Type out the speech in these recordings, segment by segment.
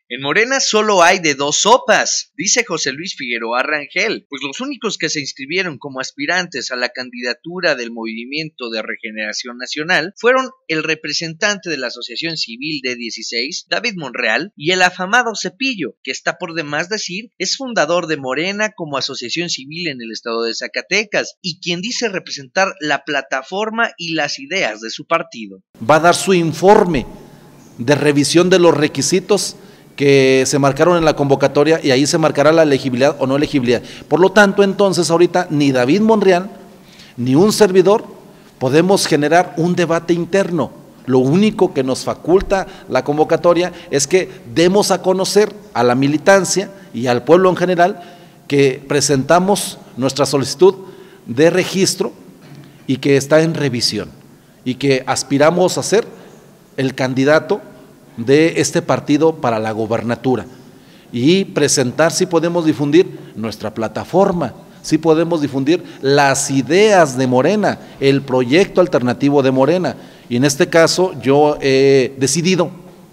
En Morena solo hay de dos sopas, dice José Luis Figueroa Rangel, pues los únicos que se inscribieron como aspirantes a la candidatura del Movimiento de Regeneración Nacional fueron el representante de la Asociación Civil D16, David Monreal, y el afamado Cepillo, que está por demás decir es fundador de Morena como asociación civil en el estado de Zacatecas y quien dice representar la plataforma y las ideas de su partido. Va a dar su informe de revisión de los requisitos que se marcaron en la convocatoria y ahí se marcará la elegibilidad o no elegibilidad. Por lo tanto, entonces ahorita ni David Monreal ni un servidor podemos generar un debate interno. Lo único que nos faculta la convocatoria es que demos a conocer a la militancia y al pueblo en general que presentamos nuestra solicitud de registro y que está en revisión y que aspiramos a ser el candidato de este partido para la gobernatura y presentar, si podemos difundir nuestra plataforma, si podemos difundir las ideas de Morena, el proyecto alternativo de Morena. Y en este caso yo he decidido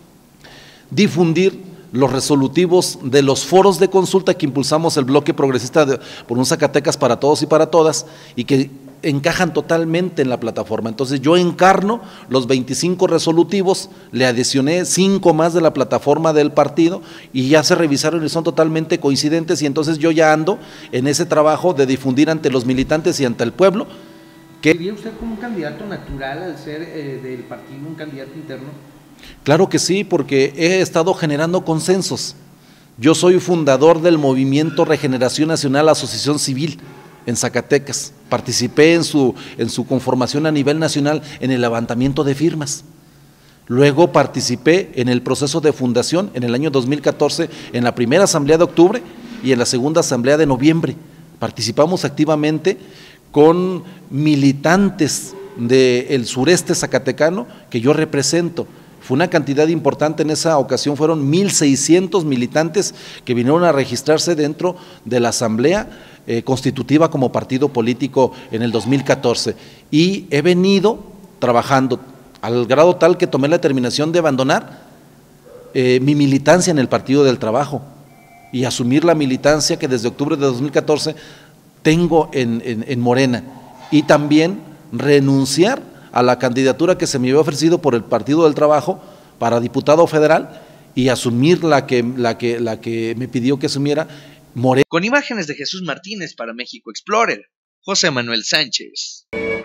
difundir los resolutivos de los foros de consulta que impulsamos el bloque progresista por un Zacatecas para todos y para todas y que encajan totalmente en la plataforma. Entonces yo encarno los 25 resolutivos, le adicioné 5 más de la plataforma del partido y ya se revisaron y son totalmente coincidentes y entonces yo ya ando en ese trabajo de difundir ante los militantes y ante el pueblo. ¿Sería usted como un candidato natural al ser del partido un candidato interno? Claro que sí, porque he estado generando consensos. Yo soy fundador del Movimiento Regeneración Nacional Asociación Civil en Zacatecas. Participé en su conformación a nivel nacional en el levantamiento de firmas. Luego participé en el proceso de fundación en el año 2014 en la primera asamblea de octubre y en la segunda asamblea de noviembre. Participamos activamente con militantes del sureste zacatecano que yo represento. Fue una cantidad importante en esa ocasión, fueron 1,600 militantes que vinieron a registrarse dentro de la asamblea constitutiva como partido político en el 2014 y he venido trabajando al grado tal que tomé la determinación de abandonar mi militancia en el Partido del Trabajo y asumir la militancia que desde octubre de 2014 tengo en Morena y también renunciar a la candidatura que se me había ofrecido por el Partido del Trabajo para diputado federal y asumir la que me pidió que asumiera Morena. Con imágenes de Jesús Martínez para México Explorer, José Manuel Sánchez.